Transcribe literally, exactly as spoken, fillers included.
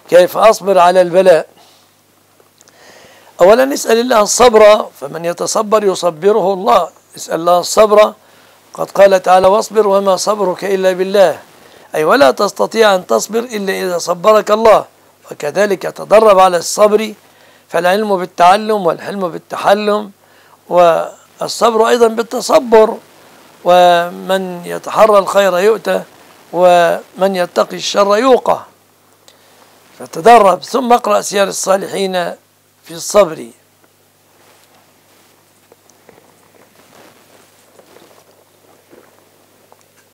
كيف أصبر على البلاء؟ أولا نسأل الله الصبر، فمن يتصبر يصبره الله. نسأل الله الصبر، قد قال تعالى: واصبر وما صبرك إلا بالله، أي ولا تستطيع أن تصبر إلا إذا صبرك الله. وكذلك تدرب على الصبر، فالعلم بالتعلم والحلم بالتحلم، والصبر أيضا بالتصبر. ومن يتحرى الخير يؤتى، ومن يتقي الشر يوقى. فتدرب، ثم اقرأ سير الصالحين في الصبر.